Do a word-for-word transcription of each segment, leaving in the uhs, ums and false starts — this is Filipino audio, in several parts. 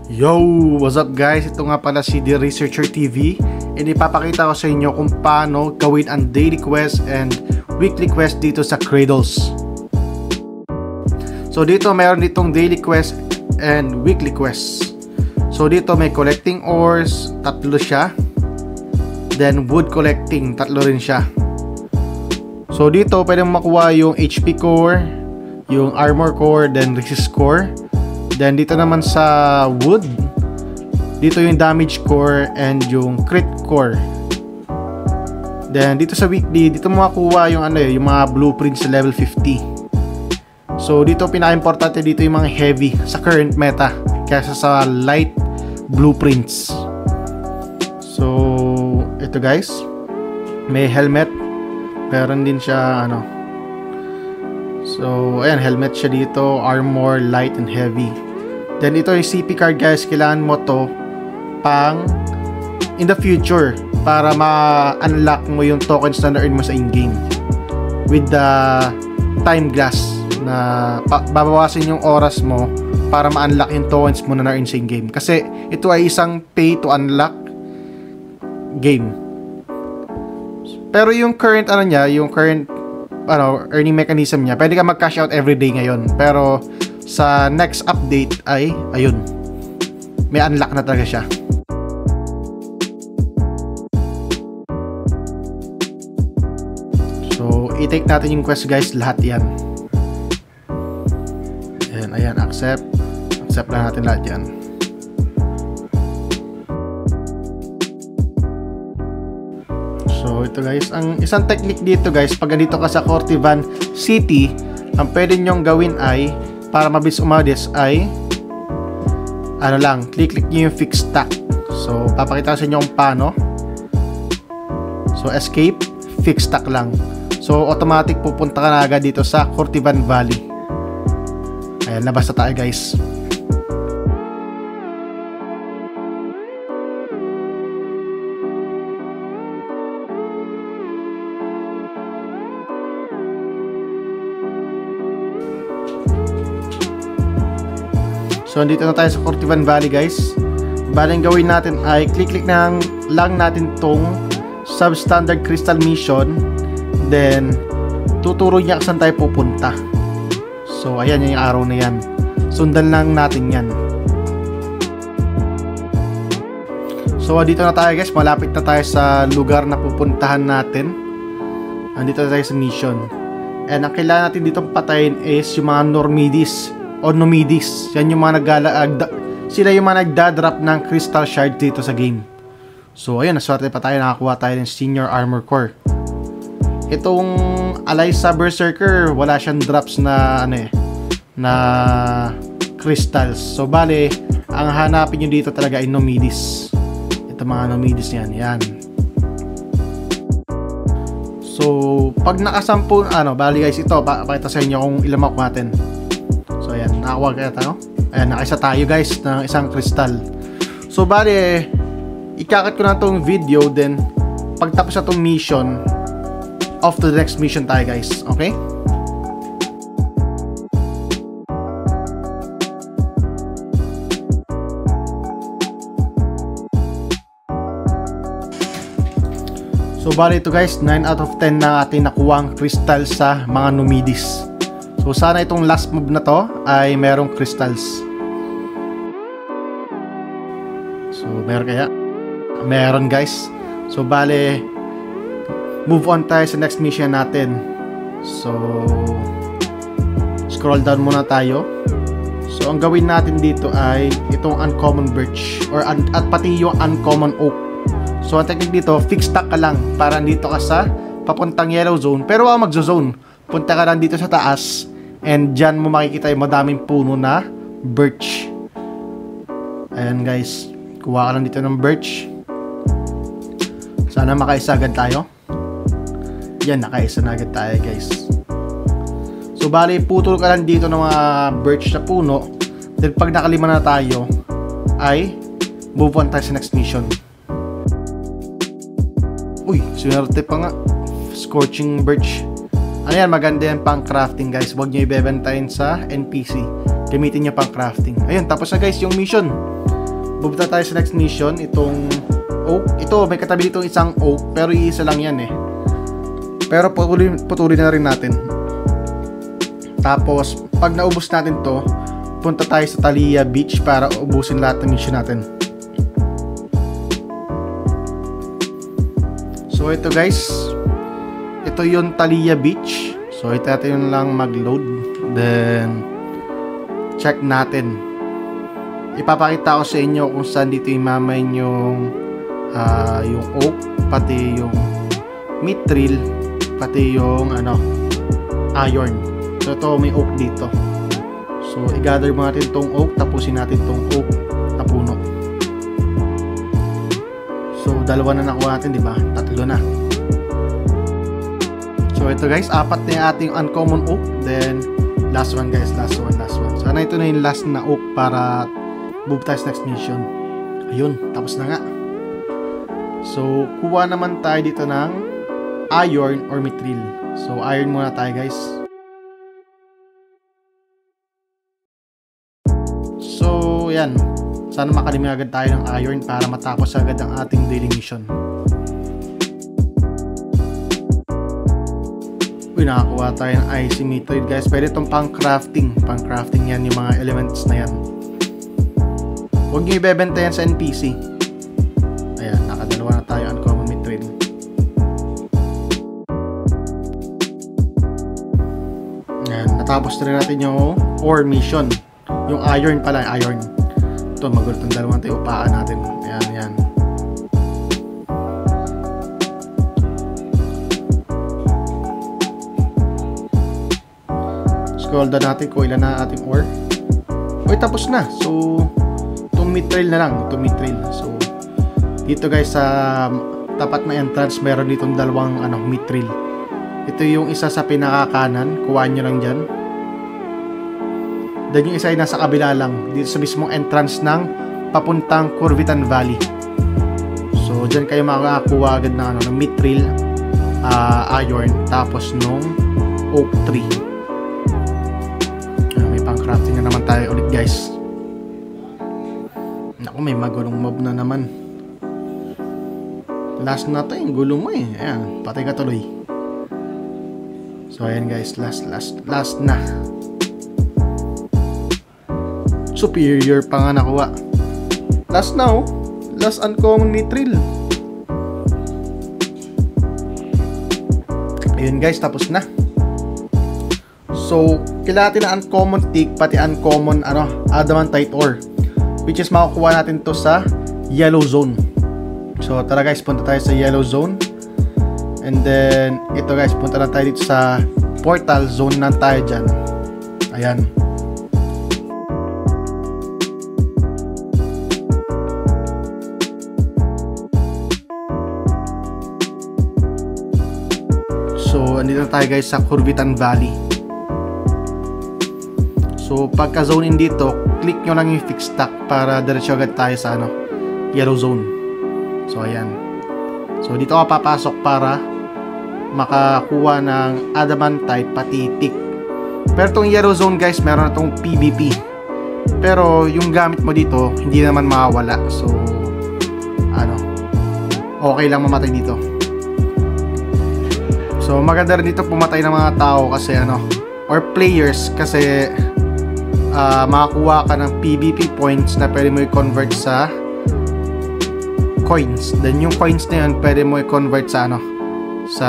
Yo! What's up guys? Ito nga pala si The Researcher T V and ipapakita ko sa inyo kung paano gawin ang daily quest and weekly quest dito sa Cradles. So dito mayroon ditong daily quest and weekly quest. So dito may collecting ores, tatlo siya. Then wood collecting, tatlo rin siya. So dito pwedeng makuha yung H P core, yung armor core, then resist core. Then dito naman sa wood, dito yung damage core and yung crit core. Then dito sa weekly, dito mo makuha yung ano eh, yung mga blueprints sa level fifty. So dito pinaka-importante dito yung mga heavy sa current meta kaysa sa light blueprints. So ito guys, may helmet, meron din siya ano. So ayan, helmet siya dito, armor, light and heavy. Then ito yung C P card guys, kailangan mo to pang in the future para ma-unlock mo yung tokens na na-earn mo sa in-game with the time glass na babawasan yung oras mo para ma-unlock yung tokens mo na na-earn sa in-game, kasi ito ay isang pay to unlock game. Pero yung current ano niya, yung current ano, earning mechanism niya, pwede ka mag-cash out everyday ngayon, pero sa next update ay ayun, may unlock na talaga siya. So i-take natin yung quest guys, lahat yan. Ayan, ayan, accept accept na natin lahat yan. So ito guys, ang isang technique dito guys, pag andito ka sa Cortivan City, ang pwede nyong gawin ay para mabilis umalis ay ano lang, click-click nyo yung fix stack. So papakita ko sa inyo kung paano. So escape, fix stack lang. So automatic pupunta ka na agad dito sa Cortivan Valley. Ayan, labas na tayo guys. So andito na tayo sa Cortivan Valley guys. Baling gawin natin ay click-click na lang natin tong substandard crystal mission. Then tuturo niya kung saan tayo pupunta. So ayan yung araw na yan. Sundan lang natin yan. So andito na tayo guys. Malapit na tayo sa lugar na pupuntahan natin. Andito na tayo sa mission. And ang kailangan natin dito patayin is yung mga Normidis o Numidis. Yan yung mga nagala, uh, sila yung mga nagdadrop ng crystal shard dito sa game. So ayun, naswerte pa tayo, nakakuha tayo ng senior armor core. Itong Alyssa Berserker, wala siyang drops na ano eh, na crystals. So bale, ang hanapin nyo dito talaga ay Numidis. Ito mga Numidis yan, yan. So pag nakasampu, ano, bali guys, ito pakita sa inyo kung ilan makuha natin. So ayan, nakakuha kaya tayo. Ayan, nakaisa tayo guys ng isang kristal. So bali, ikakat ko na itong video, then pagtapos na itong mission, off to the next mission tayo guys. Okay? So bali ito guys, nine out of ten na ating nakuha ang crystal sa mga Numidis. So sana itong last move na to ay merong crystals. So meron kaya? Meron guys. So bale, move on tayo sa next mission natin. So scroll down muna tayo. So ang gawin natin dito ay itong uncommon birch or un at pati yung uncommon oak. So ang technique dito, fix stack ka lang para dito ka sa papuntang yellow zone. Pero wag magzo-zone, punta ka lang dito sa taas. And dyan mo makikita yung madaming puno na birch. Ayan guys, kuha ka lang dito ng birch. Sana makaisa agad tayo. Yan, nakaisa na agad tayo guys. So bali, putol ka lang dito ng mga birch na puno. Then pag nakalima na tayo, ay move on tayo sa next mission. Uy, swerte pa nga. Scorching birch. Ayan, maganda yan pang crafting guys. Huwag nyo ibebentahin sa N P C. Gamitin nyo pang crafting. Ayun, tapos na guys yung mission. Pupunta tayo sa next mission, itong oak. Ito, may katabi ditong isang oak, pero iisa lang yan eh. Pero putulin, putulin na rin natin. Tapos, pag naubos natin to, punta tayo sa Talia Beach para ubusin lahat ng mission natin. So, ito guys. Ito yung Talia Beach. So, ito natin lang mag-load. Then, check natin. Ipapakita ko sa inyo kung saan dito imamain yung uh, yung oak, pati yung mithril, pati yung ano, iron. So ito may oak dito. So i-gather mo natin tong oak, tapusin natin tong oak na puno. So dalawa na nakuha natin, di ba? Tatlo na. So ito guys, apat na yung ating uncommon oak. Then last one guys, last one, last one. Sana ito na yung last na oak para move tayo sa next mission. Ayun, tapos na nga. So kuha naman tayo dito ng iron or mithril. So iron muna tayo guys. So yan, sana makalimi agad tayo ng iron para matapos agad ang ating daily mission. Uy, nakakuha tayo ng icy mithril guys. Pwede itong pang crafting. Pang crafting yan, yung mga elements na yan. Huwag nyo ibebenta yan sa N P C. Ayan, nakadalawa na tayo uncommon mithril. Ayan, natapos na rin natin yung ore mission. Yung iron pala, iron. Ito, magulat ang dalawang tayo upaan natin. Ayan, ayan. Scroll down natin kung ilan na ating ore. Uy, tapos na. So, itong mithril na lang. Itong mithril. So, dito guys sa tapat na entrance, meron ditong dalawang ano, mithril. Ito yung isa sa pinakakanan. Kuhaan nyo lang dyan. Then yung isa ay nasa kabila lang. Dito sa mismong entrance ng papuntang Corvitan Valley. So, dyan kayo makakakuha agad ng, ano, ng mithril, uh, iron, tapos nung oak tree. May pang crafting na naman tayo ulit guys. Naku, may magulong mob na naman. Last na to yung gulo mo eh. Ayan, patay ka tuloy. So ayan guys, last, last, last na. Superior pa nga nakuha. Last na oh. Last uncommon mithril. Ayun guys, tapos na. So, kailangan natin na uncommon tick, pati uncommon ano, adamantite ore. Which is makukuha natin to sa yellow zone. So, tara guys, punta tayo sa yellow zone. And then, ito guys, punta na tayo dito sa portal zone na tayo dyan. Ayan. So, andito na tayo guys sa Corvitan Valley. So, pagka zone in dito, click nyo lang yung fix stack para diretso agad tayo sa ano, yellow zone. So, ayan. So, dito ka papasok para makakuha ng adamantite pati tick. Pero itong yellow zone guys, meron na itong P V P. Pero, yung gamit mo dito, hindi naman mawawala. So, ano, okay lang mamatay dito. So, maganda rin dito pumatay ng mga tao kasi ano, or players kasi Uh, makakuha ka ng P V P points na pwede mo i-convert sa coins. Then yung coins na yun pwede mo i-convert sa ano, sa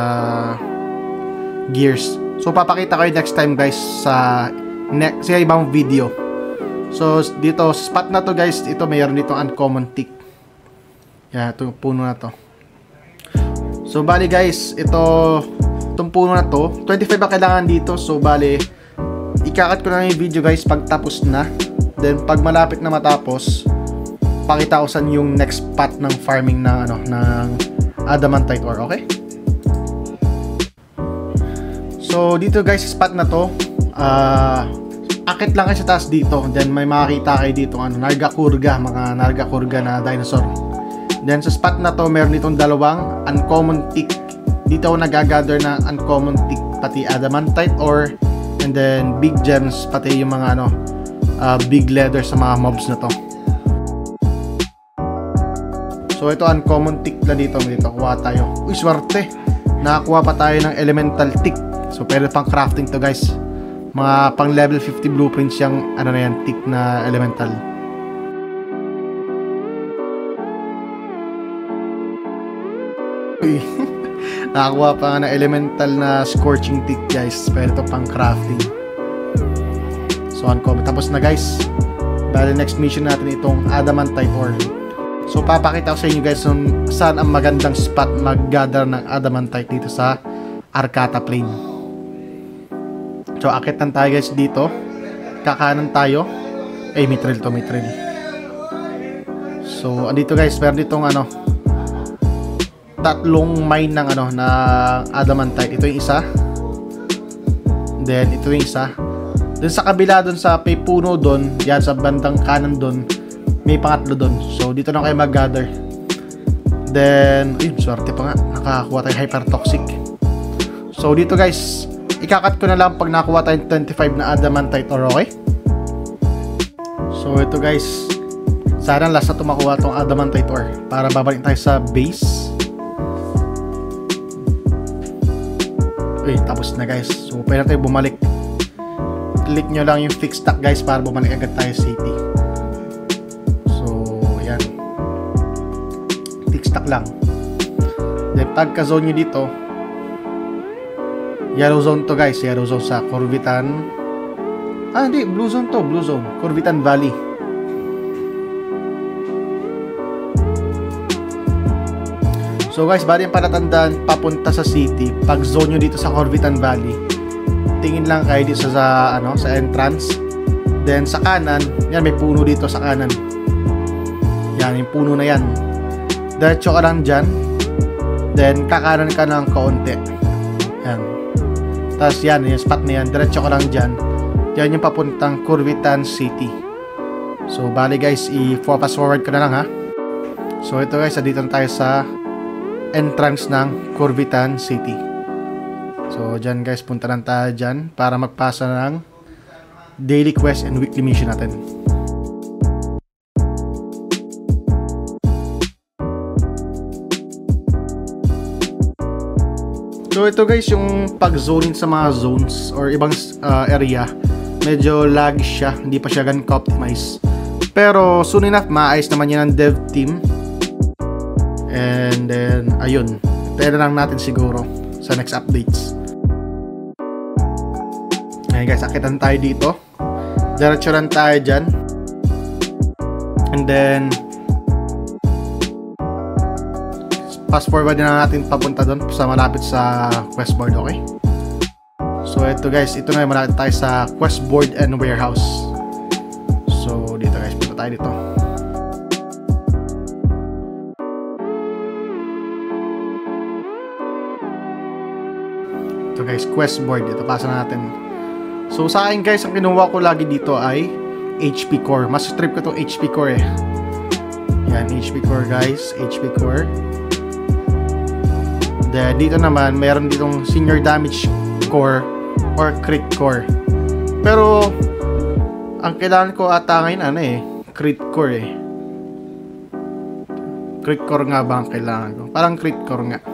gears. So papakita ko next time guys sa next, sa ibang video. So dito sa spot na to guys, ito mayroon dito uncommon tick. Yan, itong puno na to. So bali guys, ito itong puno na to, twenty-five ang kailangan dito. So bali ikakat ko na yung video guys pag tapos na. Then pag malapit na matapos, pakita ko saan yung next spot ng farming ng ano, ng adamantite ore, okay? So dito guys, spot na to, uh, akit lang kayo sa taas dito. Then may makakita kayo dito ano, Nargacuga, mga Nargacuga na dinosaur. Then sa spot na to, meron ditong dalawang uncommon tick. Dito ako nagagather na uncommon tick, pati adamantite ore, and then big gems, pati yung mga ano, uh, big leather sa mga mobs na to. So ito uncommon tick na dito. Dito kuha tayo. Uy, swerte. Nakakuha pa tayo ng elemental tick. So pwede pang crafting to guys. Mga pang level fifty blueprints yung ano na yan, tick na elemental. Uy. Nakakuha pa nga ng elemental na scorching tick guys. Pwede to pang crafting. So uncommon. Tapos na guys. Bali next mission natin itong adamantite ore. So papakita ko sa inyo guys kung saan ang magandang spot mag-gather ng adamantite dito sa Arcata Plain. So akitan tayo guys dito. Kakanan tayo. Eh may trail to, may trail. So andito guys, meron ditong ano, tatlong mine ng ano na adamantite. Ito yung isa. Then ito yung isa. Dun sa kabila, dun sa may puno dun, yan sa bandang kanan dun, may pangatlo dun. So dito na kayo mag-gather. Then ayun, swerte pa nga, nakakuha tayo hypertoxic. So dito guys, ikakat ko na lang pag nakuha tayong twenty-five na adamantite ore, okay? So ito guys, sana last na tumakuha tong adamantite ore para babalik tayo sa base. Uy, tapos na guys. So pwede tayo bumalik. Click nyo lang yung fix stack guys para bumalik agad tayo sa city. So yan, fix stack lang. Then pagka zone nyo dito, yellow zone to guys. Yellow zone sa Corvitan. Ah hindi, blue zone to. Blue zone, Corvitan Valley. So guys, bali yung palatandaan papunta sa city. Pag zone nyo dito sa Corvitan Valley, tingin lang kayo dito sa ano, sa entrance. Then sa kanan, yan may puno dito sa kanan. Yan, yung puno na yan. Diretso ka lang dyan. Then kakanan ka ng kaunti. Yan. Tapos yan, yung spot na yan. Diretso ka lang dyan. Yan yung papuntang Corvitan City. So bali guys, i-focus forward ko na lang ha. So ito guys, dito tayo sa entrance ng Corvitan City. So dyan guys, punta lang tayo dyan para magpasa ng daily quest and weekly mission natin. So ito guys, yung pag-zoning sa mga zones or ibang uh, area, medyo lag siya, hindi pa siya ganun ka-optimize. Pero soon enough, maayos naman yan ng dev team. And then, ayun, tayo lang natin siguro sa next updates. Ngayon guys, akitan tayo dito. Diretso lang tayo dyan. And then fast forward na natin papunta doon sa malapit sa quest board, okay? So ito guys, ito na yung malapit tayo sa quest board and warehouse. So dito guys, punta tayo dito. Ito guys, quest board. Ito, pasa natin. So sa akin guys, ang kinuha ko lagi dito ay H P core. Mas strip ko itong H P core eh. Yan, H P core guys. H P core. Then dito naman, meron ditong senior damage core or crit core. Pero ang kailangan ko ata ngayon ano eh, crit core eh. Crit core nga ba ang kailangan ko? Parang crit core nga.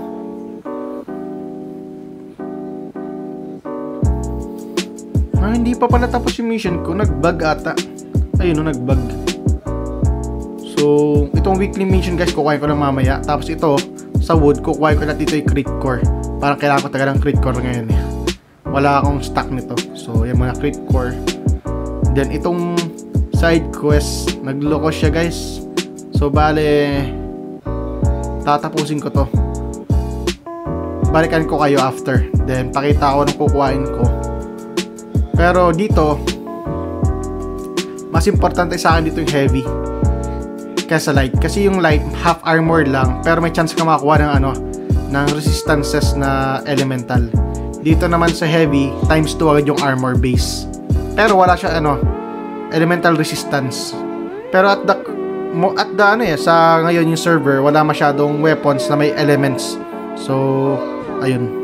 Ah, hindi pa pala tapos yung mission ko. Nag-bug ata. Ayun o, nag-bug. So, itong weekly mission guys, kukuhain ko lang mamaya. Tapos ito, sa wood, kukuhain ko na dito yung crit core. Parang kailangan ko taga ng crit core ngayon eh. Wala akong stock nito. So, yung mga crit core. Then, itong side quest, nagloko siya guys. So, bale, tatapusin ko to. Balikan ko kayo after. Then, pakita ko nung kukuhain ko. Pero dito, mas importante sa akin dito yung heavy kaysa light. Kasi yung light, half armor lang, pero may chance ka makakuha ng ano, ng resistances na elemental. Dito naman sa heavy, times two agad yung armor base. Pero wala siya ano, elemental resistance. Pero at the, mo, at the ano eh, sa ngayon yung server, wala masyadong weapons na may elements. So, ayun.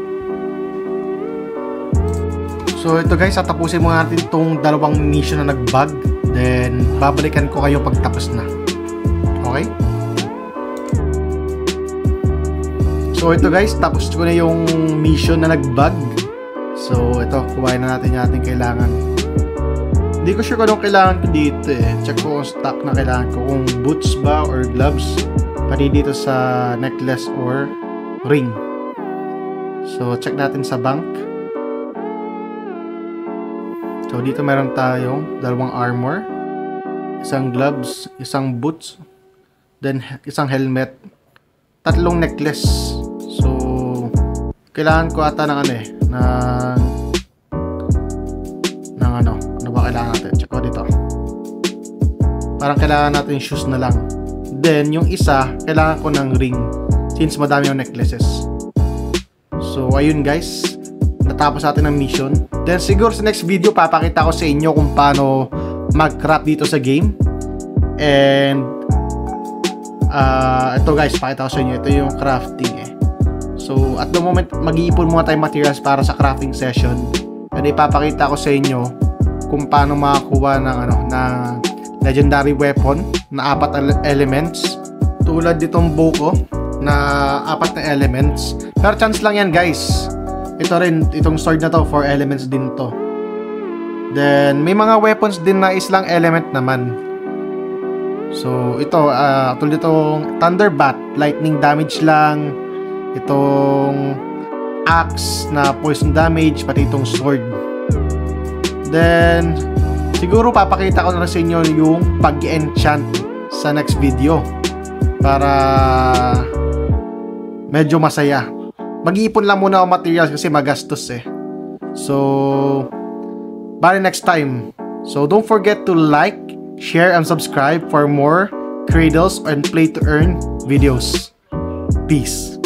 So ito guys, tatapusin muna natin itong dalawang mission na nag-bug. Then babalikan ko kayo pag tapos na. Okay? So ito guys, tapos ko na yung mission na nag-bug. So ito, kuhain na natin yung ating kailangan. Hindi ko sure kung anong kailangan ko dito eh. Check ko kung stock na kailangan ko, kung boots ba or gloves, pati dito sa necklace or ring. So check natin sa bank. So dito meron tayong dalawang armor, isang gloves, isang boots, then isang helmet, tatlong necklace. So kailangan ko ata ng ano eh, ng ng ano, ano ba kailangan natin? Check ko dito. Parang kailangan natin shoes na lang. Then yung isa, kailangan ko ng ring since madami yung necklaces. So ayun guys, natapos natin ang mission. Then siguro sa next video papakita ko sa inyo kung paano mag-craft dito sa game. And uh, ito guys, pakita ko sa inyo. Ito yung crafting eh. So at the moment, mag-iipon muna tayong materials para sa crafting session. And ipapakita ko sa inyo kung paano makakuha ng ano, ng legendary weapon na apat na elements. Tulad ditong bow ko na apat na elements. Pero chance lang yan guys. Ito rin, itong sword na to, four elements din to. Then may mga weapons din na islang element naman. So ito, uh, tulad itong thunder bat, lightning damage lang. Itong axe na poison damage, pati itong sword. Then siguro papakita ko na sa inyo yung pag-enchant sa next video para medyo masaya. Mag-iipon lang muna ako materials kasi magastos eh. So bye next time. So don't forget to like, share, and subscribe for more Cradles and Play to Earn videos. Peace.